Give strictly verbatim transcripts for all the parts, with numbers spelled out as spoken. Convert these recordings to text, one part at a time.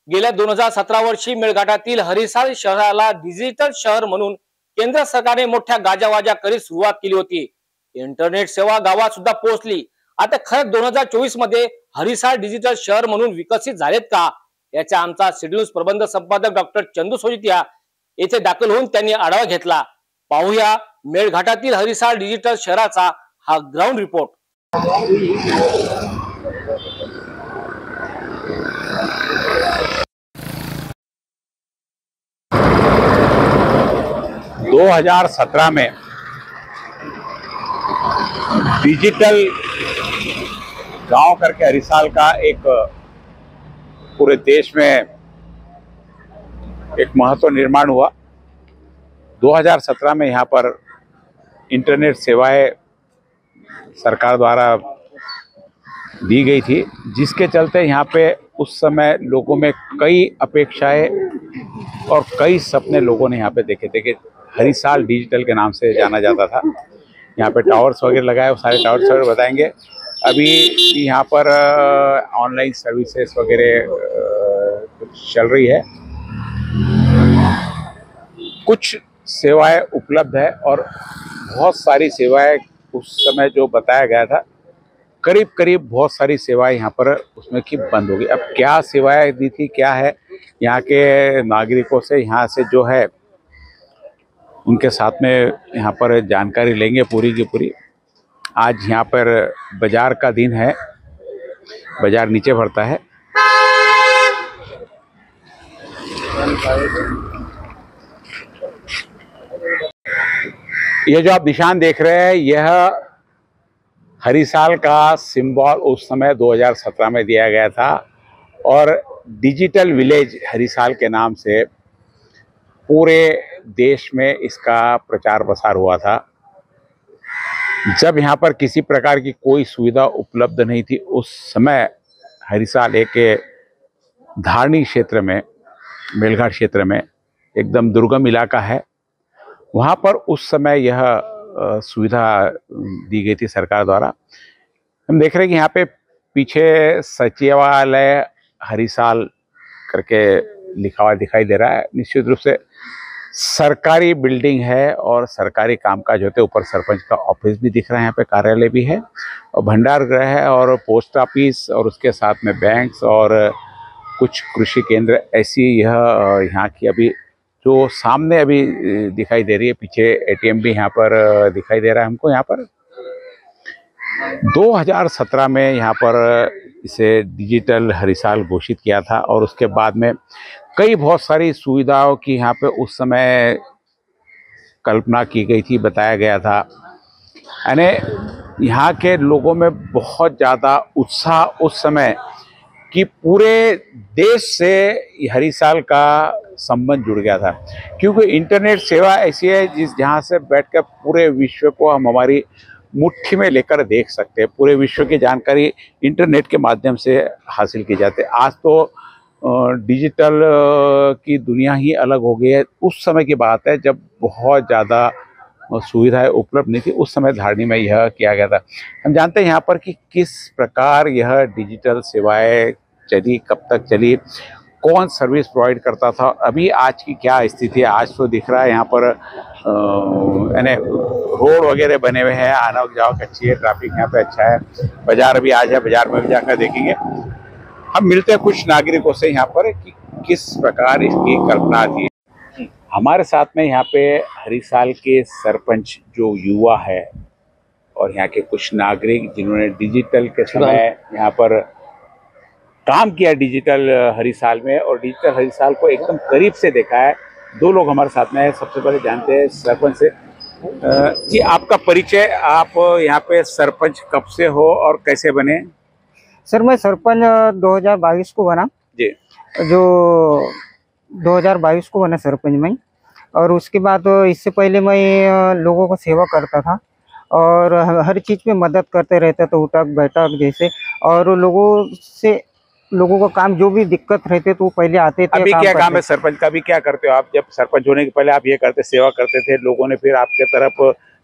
गेल्या दोन हजार सतरा वर्षी मेळघाटातील हरिसाल शहराला डिजिटल शहर म्हणून केंद्र सरकारने मोठ्या गाजावाजा करीत सुरुवात केली होती. इंटरनेट सेवा गावात सुद्धा पोहोचली. आता खरं दोन हजार चोवीस मध्ये हरिसाल डिजिटल शहर म्हणून विकसित झालेत का, याचा आमचा सिडी प्रबंध संपादक डॉक्टर चंदू सोजित्या येथे दाखल होऊन त्यांनी आढावा घेतला. पाहूया मेळघाटातील हरिसाल डिजिटल शहराचा हा ग्राउंड रिपोर्ट. दो हज़ार सत्रह में डिजिटल गांव करके हरिसाल का एक पूरे देश में एक महत्व निर्माण हुआ. दो हज़ार सत्रह में यहाँ पर इंटरनेट सेवाएं सरकार द्वारा दी गई थी, जिसके चलते यहाँ पे उस समय लोगों में कई अपेक्षाएं और कई सपने लोगों ने यहाँ पे देखे थे कि हरिसाल डिजिटल के नाम से जाना जाता था. यहाँ पे टावर्स वगैरह लगाए, वो सारे टावर्स वगैरह बताएंगे. अभी यहाँ पर ऑनलाइन सर्विसेज वगैरह कुछ चल रही है, कुछ सेवाएं उपलब्ध है और बहुत सारी सेवाएं उस समय जो बताया गया था करीब करीब बहुत सारी सेवाएं यहाँ पर उसमें की बंद हो गई. अब क्या सेवाएं दी थी, क्या है, यहाँ के नागरिकों से यहाँ से जो है उनके साथ में यहाँ पर जानकारी लेंगे पूरी की पूरी. आज यहाँ पर बाजार का दिन है, बाजार नीचे भरता है. ये जो आप निशान देख रहे हैं, यह हरिसाल का सिंबल उस समय दो हज़ार सत्रह में दिया गया था और डिजिटल विलेज हरिसाल के नाम से पूरे देश में इसका प्रचार प्रसार हुआ था. जब यहाँ पर किसी प्रकार की कोई सुविधा उपलब्ध नहीं थी, उस समय हरिसाल एक धारणी क्षेत्र में, मेलघाट क्षेत्र में एकदम दुर्गम इलाका है. वहाँ पर उस समय यह सुविधा दी गई थी सरकार द्वारा. हम देख रहे हैं कि यहाँ पे पीछे सचिवालय हरिसाल करके लिखा हुआ दिखाई दे रहा है. निश्चित रूप से सरकारी बिल्डिंग है और सरकारी कामकाज होते. ऊपर सरपंच का ऑफिस भी दिख रहा है, यहाँ पे कार्यालय भी है और भंडार गृह है और पोस्ट ऑफिस और उसके साथ में बैंक्स और कुछ कृषि केंद्र. ऐसी यह यहाँ की अभी जो सामने अभी दिखाई दे रही है. पीछे एटीएम भी यहाँ पर दिखाई दे रहा है हमको. यहाँ पर दो हज़ार सत्रह में यहाँ पर इसे डिजिटल हरिसाल घोषित किया था और उसके बाद में कई बहुत सारी सुविधाओं की यहाँ पे उस समय कल्पना की गई थी, बताया गया था. यानी यहाँ के लोगों में बहुत ज़्यादा उत्साह उस समय कि पूरे देश से हरिसाल का संबंध जुड़ गया था, क्योंकि इंटरनेट सेवा ऐसी है जिस जहाँ से बैठकर पूरे विश्व को हम हमारी मुट्ठी में लेकर देख सकते हैं. पूरे विश्व की जानकारी इंटरनेट के माध्यम से हासिल की जाती है. आज तो डिजिटल की दुनिया ही अलग हो गई है. उस समय की बात है जब बहुत ज़्यादा सुविधाएं उपलब्ध नहीं थी. उस समय धारणी में यह किया गया था. हम जानते हैं यहाँ पर कि किस प्रकार यह डिजिटल सेवाएं चली, कब तक चली, कौन सर्विस प्रोवाइड करता था, अभी आज की क्या स्थिति है. आज तो दिख रहा है यहाँ पर यानी रोड वगैरह बने हुए हैं, आना जाओ अच्छी है, ट्रैफिक यहाँ पे अच्छा है. बाजार अभी आज है, बाजार में भी जाकर देखेंगे. हम मिलते हैं कुछ नागरिकों से यहाँ पर कि किस प्रकार इसकी कल्पना थी. हमारे साथ में यहाँ पे हरिसाल के सरपंच जो युवा है और यहाँ के कुछ नागरिक जिन्होंने डिजिटल के समय यहाँ पर काम किया डिजिटल हरिसाल में और डिजिटल हरिसाल को एकदम करीब से देखा है. दो लोग हमारे साथ में हैं. सबसे पहले जानते हैं सरपंच से. जी, आपका परिचय, आप यहाँ पे सरपंच कब से हो और कैसे बने? सर, मैं सरपंच दो हज़ार बाईस को बना जी. जो दो हज़ार बाईस को बना सरपंच में. और उसके बाद इससे पहले मैं लोगों को सेवा करता था और हर चीज़ में मदद करते रहता था, उठक बैठक जैसे. और लोगों से लोगों को काम जो भी दिक्कत रहते तो वो पहले आते थे. अभी क्या काम है सरपंच का, भी क्या करते हो आप? जब सरपंच होने के पहले आप ये करते, सेवा करते थे, लोगों ने फिर आपके तरफ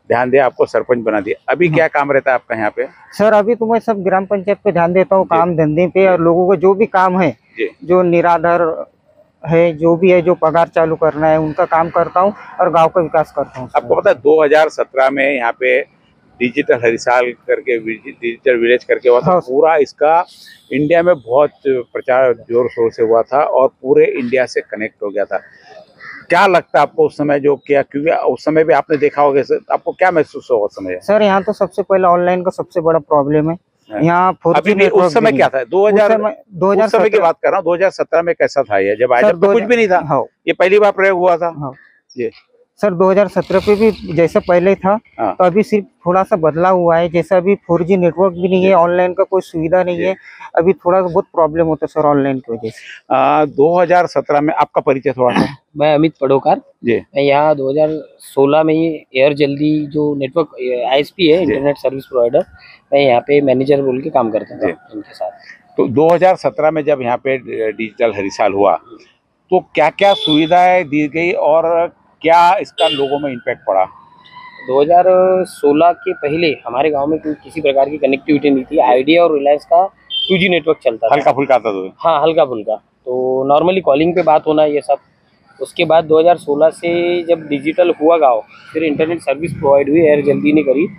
ध्यान दिया, आपको सरपंच बना दिया। अभी क्या काम रहता है आपका यहाँ पे? सर अभी तो मैं सब ग्राम पंचायत पे ध्यान देता हूँ, काम धंधे पे, और लोगों को जो भी काम है, जो निराधार है, जो भी है, जो पगार चालू करना है, उनका काम करता हूँ और गांव का विकास करता हूँ। आपको पता है दो हज़ार सत्रह में यहाँ पे डिजिटल हरिसाल करके, डिजिटल विलेज करके हुआ था। पूरा इसका इंडिया में बहुत प्रचार जोर शोर से हुआ था और पूरे इंडिया से कनेक्ट हो गया था। क्या लगता है आपको उस समय जो किया, क्योंकि उस समय भी आपने देखा होगा, आपको क्या महसूस हुआ उस समय? सर यहाँ तो सबसे पहले ऑनलाइन का सबसे बड़ा प्रॉब्लम है यहाँ। अभी नहीं, उस समय क्या था? दो हज़ार दो हजार समय की बात कर रहा हूँ। दो हज़ार सत्रह में कैसा था ये? जब आया तो कुछ भी नहीं था। हाँ, ये पहली बार प्रयोग हुआ था ये। सर दो हज़ार सत्रह पे भी जैसा पहले था, तो अभी सिर्फ थोड़ा सा बदलाव हुआ है। जैसा अभी फोर जी नेटवर्क भी नहीं है, ऑनलाइन का कोई सुविधा नहीं है, अभी थोड़ा बहुत प्रॉब्लम होता है सर ऑनलाइन की वजह से। दो हज़ार सत्रह में आपका परिचय थोड़ा सा? मैं अमित पडोकार जी। मैं यहाँ दो हज़ार सोलह में ये एयर जल्दी जो नेटवर्क आईएसपी है, इंटरनेट सर्विस प्रोवाइडर, मैं यहाँ पे मैनेजर बोल के काम करता था इनके साथ। तो दो हज़ार सत्रह में जब यहाँ पे डिजिटल हरिसाल हुआ तो क्या क्या सुविधाएं दी गई और क्या इसका लोगों में इम्पैक्ट पड़ा? दो हज़ार सोलह के पहले हमारे गांव में कोई किसी प्रकार की कनेक्टिविटी नहीं थी। आइडिया और रिलायंस का टू जी नेटवर्क चलता था, हल्का फुल्का था। तो हाँ, हल्का फुल्का, तो नॉर्मली कॉलिंग पे बात होना ये सब। उसके बाद दो हज़ार सोलह से जब डिजिटल हुआ गाँव, फिर इंटरनेट सर्विस प्रोवाइड हुई, एयर जल्दी ने करी,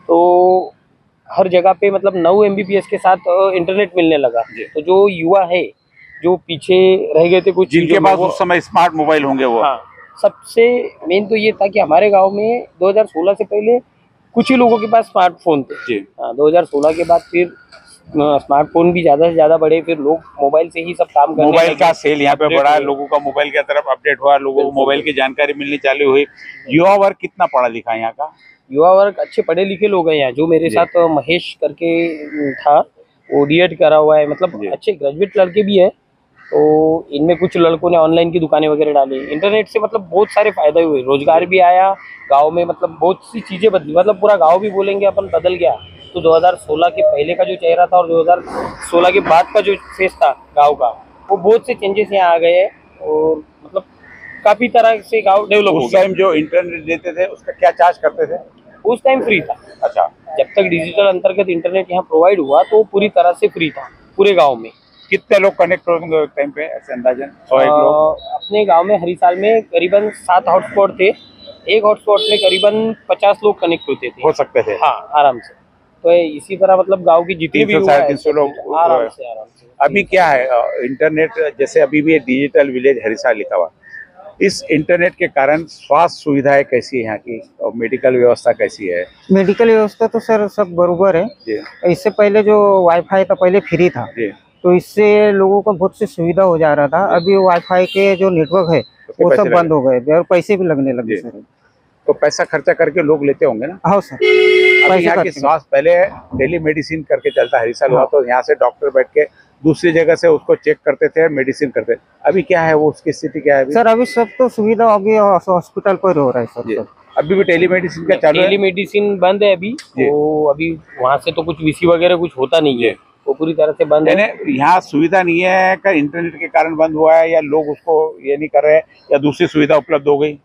तो हर जगह पे मतलब नौ एम बी पी एस के साथ इंटरनेट मिलने लगा। तो जो युवा है, जो पीछे रह गए थे, कुछ जिनके पास उस समय स्मार्ट मोबाइल होंगे, वो हाँ, सबसे मेन तो ये था कि हमारे गांव में दो हज़ार सोलह से पहले कुछ ही लोगों के पास स्मार्टफोन थे। हाँ, दो हज़ार सोलह के बाद फिर स्मार्टफोन भी ज्यादा से ज्यादा बढ़े, फिर लोग मोबाइल से ही सब काम करने लगे। मोबाइल का सेल यहाँ पे बढ़ा है, लोगों का मोबाइल की तरफ अपडेट हुआ, लोगों को मोबाइल की जानकारी मिलनी चालू हुई। युवा वर्ग कितना पढ़ा लिखा है यहाँ का? युवा वर्ग अच्छे पढ़े लिखे लोग हैं यहाँ। जो मेरे साथ महेश करके था, वो डी एड करा हुआ है, मतलब अच्छे ग्रेजुएट लड़के भी है। तो इनमें कुछ लड़कों ने ऑनलाइन की दुकानें वगैरह डाली। इंटरनेट से मतलब बहुत सारे फायदे हुए, रोजगार भी आया गांव में, मतलब बहुत सी चीजें बदली, मतलब पूरा गांव भी बोलेंगे अपन बदल गया। तो दो हज़ार सोलह के पहले का जो चेहरा था और दो हज़ार सोलह के बाद का जो फेस था गांव का, वो बहुत से चेंजेस यहाँ आ गए हैं और मतलब काफी तरह से गांव डेवलप हो गया। उस टाइम जो इंटरनेट देते थे उसका क्या चार्ज करते थे? उस टाइम फ्री था। अच्छा। जब तक डिजिटल अंतर्गत इंटरनेट यहाँ प्रोवाइड हुआ तो पूरी तरह से फ्री था पूरे गाँव में। कितने लोग कनेक्ट होंगे टाइम पे ऐसे अंदाजन? सौ एक लोग? अपने गांव में हरिसाल में करीबन सात हॉटस्पॉट थे। एक हॉटस्पॉट में करीबन पचास लोग कनेक्ट होते थे, हो सकते थे। हाँ, आराम से। तो इसी तरह मतलब गांव की जितनी भी साढ़े तीन सौ लोग आराम से आराम से। अभी क्या है इंटरनेट, जैसे अभी भी डिजिटल विलेज हरिसाल लिखा हुआ, इस इंटरनेट के कारण स्वास्थ्य सुविधाएं कैसी है यहाँ की और मेडिकल व्यवस्था कैसी है? मेडिकल व्यवस्था तो सर सब बरोबर है। इससे पहले जो वाईफाई था पहले फ्री था, तो इससे लोगों को बहुत सी सुविधा हो जा रहा था। अभी वाईफाई के जो नेटवर्क है वो सब बंद हो गए और पैसे भी लगने लगे सर। तो पैसा खर्चा करके लोग लेते होंगे ना? हाँ सर। यहाँ की स्वास्थ्य पहले टेली मेडिसिन करके चलता, हरिसाल हुआ तो यहाँ से डॉक्टर बैठ के दूसरी जगह से उसको चेक करते थे, मेडिसिन करते। अभी क्या है, वो उसकी स्थिति क्या है अभी? सर अभी सब तो सुविधा अभी हॉस्पिटल पर हो रहा है सर। अभी भी टेली मेडिसिन का चालू है? टेली मेडिसिन बंद है अभी, तो अभी वहाँ से तो कुछ वीसी वगैरह कुछ होता नहीं है, वो पूरी तरह से बंद है। यहाँ सुविधा नहीं है का इंटरनेट के कारण बंद हुआ है, या लोग उसको ये नहीं कर रहे, या दूसरी सुविधा उपलब्ध हो गई?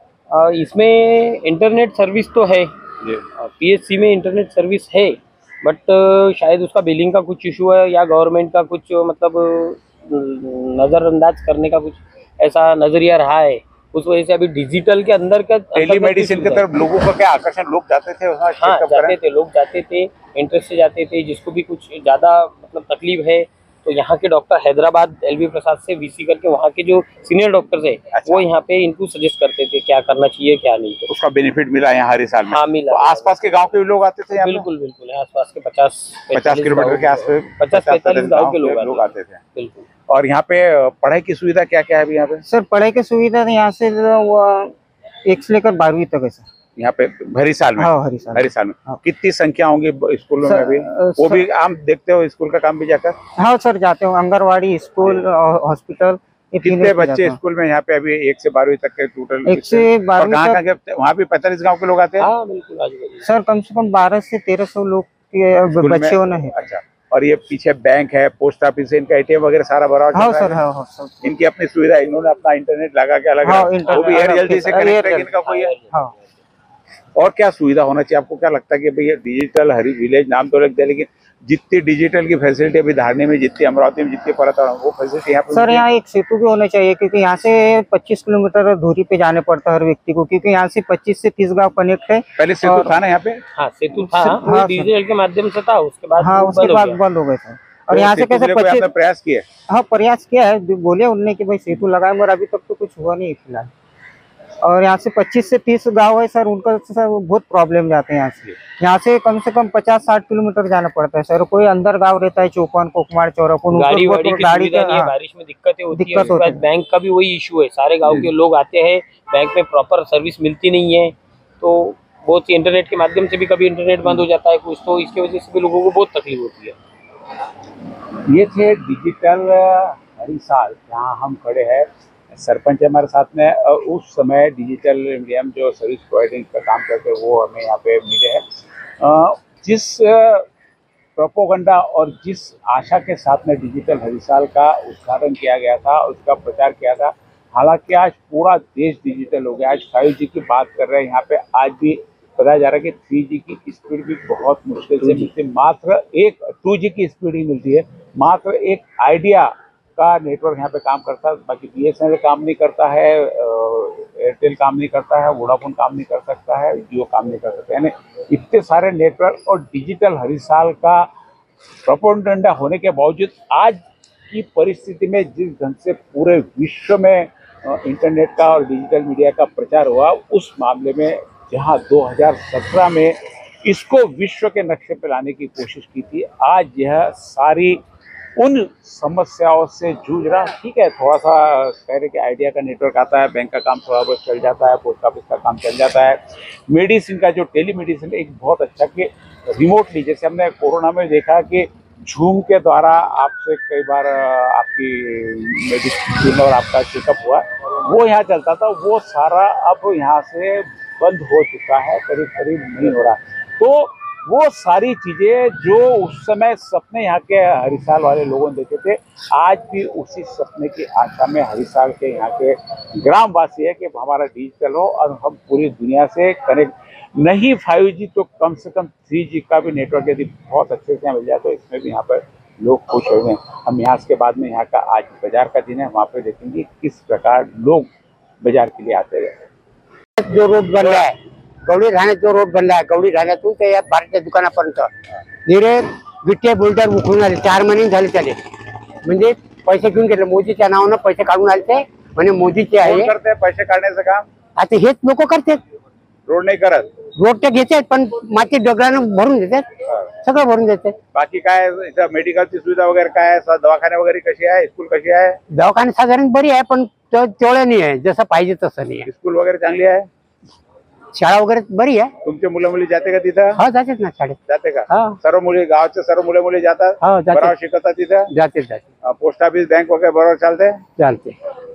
इसमें इंटरनेट सर्विस तो है, पीएचसी में इंटरनेट सर्विस है, बट शायद उसका बिलिंग का कुछ इशू है या गवर्नमेंट का कुछ मतलब नज़रअंदाज करने का कुछ ऐसा नजरिया रहा है, उस वजह से अभी डिजिटल के अंदर का टेली मेडिसिन की तरफ लोगों का क्या आकर्षण, लोग जाते थे? हाँ, जाते थे, लोग जाते थे, इंटरेस्ट से जाते थे। जिसको भी कुछ ज़्यादा मतलब तकलीफ है तो यहाँ के डॉक्टर हैदराबाद एलवी प्रसाद से वीसी करके वहाँ के जो सीनियर डॉक्टर्स है, अच्छा, वो यहाँ पे इनको सजेस्ट करते थे क्या करना चाहिए क्या नहीं। तो उसका बेनिफिट मिला यहाँ हरिसाल में? हाँ, मिला। तो आसपास के गांव के भी लोग आते थे? बिल्कुल बिल्कुल, आसपास के पचास पचास किलोमीटर के आसपास पचास पैंतालीस गाँव के लोग आते थे। बिल्कुल। और यहाँ पे पढ़ाई की सुविधा क्या क्या है अभी यहाँ पे? सर पढ़ाई की सुविधा यहाँ से एक से लेकर बारहवीं तक है सर यहाँ पे हरिसाल में। हाँ, हरिसाल हरिसाल में। हाँ। कितनी संख्या होंगी स्कूलों में अभी? वो भी आम देखते हो स्कूल का काम भी जाकर? हाँ सर, जाते हो, आंगनवाड़ी, स्कूल, हॉस्पिटल। कितने बच्चे स्कूल में यहाँ पे अभी एक से बारहवीं तक के टोटल? एक से बारहवीं तक वहाँ भी पैंतालीस गाँव के लोग आते हैं? हाँ बिल्कुल सर, कम से कम बारह से तेरह सौ लोग के बच्चे होना है। अच्छा। और ये पीछे बैंक है, पोस्ट ऑफिस है, इनका एटीएम वगैरह सारा भरा? हाँ सर, हाँ हाँ सर। इनकी अपनी सुविधा, इन्होंने अपना इंटरनेट लगा के अलग, वो भी एयर जल्दी से कनेक्ट है, इनका कोई है? हाँ। और क्या सुविधा होना चाहिए? आपको क्या लगता है कि भैया डिजिटल हरी विलेज नाम तो लग दिया, लेकिन जितनी डिजिटल की फैसिलिटी अभी धारनी में, जितनी अमरावती में, जितनी परत वो फैसिलिटी यहाँ पे सर यहाँ एक सेतु भी होना चाहिए, क्योंकि यहाँ से पच्चीस किलोमीटर दूरी पे जाने पड़ता है हर व्यक्ति को, क्योंकि यहाँ से पच्चीस से तीस गांव कनेक्ट है। पहले सेतु और- था ना यहाँ पे? हाँ सेतु था, हाँ, वो सर। डिजिटल के माध्यम से था, उसके बाद हाँ वो उसके बंद हो बाद गया। बंद हो गए थे। और तो यहाँ से सेतु कैसे के लिए कोई पच्चीस आपने प्रयास किया? हाँ प्रयास किया है, जो बोले उनने कि भाई सेतु लगाए, मगर अभी तक तो कुछ हुआ नहीं है फिलहाल। और यहाँ से पच्चीस से तीस गांव है सर, उनका सर बहुत प्रॉब्लम जाते हैं यहाँ से। यहाँ से कम से कम पचास साठ किलोमीटर जाना पड़ता है सर। कोई अंदर गांव रहता है, चौपन कोकमार चौरापन, गाड़ी वाड़ी की गाड़ी सुविधा का नहीं है, हाँ, बारिश में दिक्कतें होती है। दिक्कत उसके बाद होती है। बैंक का भी वही इशू है, सारे गांव के लोग आते हैं, बैंक में प्रॉपर सर्विस मिलती नहीं है, तो बहुत सी इंटरनेट के माध्यम से भी कभी इंटरनेट बंद हो जाता है कुछ, तो इसकी वजह से भी लोगों को बहुत तकलीफ होती है। ये थे डिजिटल हरिसाल, जहाँ हम खड़े हैं। सरपंच हमारे साथ में, और उस समय डिजिटल इंडिया में जो सर्विस प्रोवाइडिंग का काम करते हैं वो हमें यहाँ पे मिले हैं। अ, जिस प्रोपोगंडा और जिस आशा के साथ में डिजिटल हरिसाल का उद्घाटन किया गया था, उसका प्रचार किया था, हालांकि आज पूरा देश डिजिटल हो गया। आज फाइव जी की बात कर रहे हैं यहाँ पे। आज भी बताया जा रहा है कि थ्री जी की स्पीड भी बहुत मुश्किल से मिलती है, मात्र एक टू जी की स्पीड ही मिलती है। मात्र एक आइडिया का नेटवर्क यहाँ पे काम करता है, बाकी बी एस एन एल काम नहीं करता है, एयरटेल काम नहीं करता है, वोडाफोन काम नहीं कर सकता है, जियो काम नहीं कर सकता है। यानी इतने सारे नेटवर्क और डिजिटल हरिसाल का प्रोपोगंडा होने के बावजूद आज की परिस्थिति में जिस ढंग से पूरे विश्व में इंटरनेट का और डिजिटल मीडिया का प्रचार हुआ, उस मामले में जहां दो हज़ार सत्रह में इसको विश्व के नक्शे पर लाने की कोशिश की थी, आज यह सारी उन समस्याओं से जूझ रहा। ठीक है, थोड़ा सा कह रहे कि आइडिया का नेटवर्क आता है, बैंक का काम थोड़ा बहुत चल जाता है, पोस्ट ऑफिस का काम चल जाता है, मेडिसिन का जो टेली मेडिसिन एक बहुत अच्छा कि रिमोटली, जैसे हमने कोरोना में देखा कि झूम के द्वारा आपसे कई बार आपकी मेडिसिन और आपका चेकअप हुआ, वो यहाँ चलता था, वो सारा अब यहाँ से बंद हो चुका है, करीब करीब नहीं हो रहा। तो वो सारी चीजें जो उस समय सपने यहाँ के हरिसाल वाले लोगों ने देखे थे, आज भी उसी सपने की आशा में हरिसाल के यहाँ के ग्रामवासी है कि हमारा डिजिटल हो और हम पूरी दुनिया से कनेक्ट, नहीं फाइव जी तो कम से कम थ्री जी का भी नेटवर्क यदि बहुत अच्छे से मिल जाए तो इसमें भी यहाँ पर लोग खुश हो गए। हम यहाँ के बाद में यहाँ का आज बाजार का दिन है, वहाँ पर देखेंगे किस प्रकार लोग बाजार के लिए आते रहे। जो रोड बनला आहे, गवळी राहण्यात जो रोड बनला आहे, गवळी राहण्यातून ते या भारतीय दुकानापर्यंत निरे विटे बुलडर उखळून आले, चार महिने झाले त्याले, म्हणजे पैसे घेऊन गेले, मोदीच्या नावानं पैसे काढून आले ते, म्हणजे मोदीचे आहे। कोण करते पैसे काढण्याचं काम? आता हेच लोक करतात, रोड नाही करत, रोड तर घेतात पण माती दगडानं भरून देतात, सगळं भरून देतात। बाकी काय इथं मेडिकलची सुविधा वगैरे काय आहे, दवाखाने वगैरे कशी आहे, स्कूल कशी आहे? दवाखाने साधारण बरी आहे पण तेवढं नाही आहे, जसं पाहिजे तसं नाही आहे। स्कूल वगैरे चांगली आहे, शाळा वगैरे बरी आहे, तुमचे मुलं मुली जाते का तिथं? हो जातात ना शाळेत, जाते का? हा सर्व मुली गावचे सर्व मुले मुली जातात, हो बरोबर जाते शिकतात तिथं? जाते जाते पोस्ट ऑफिस बँक वगैरे बरोबर चालते? चालते।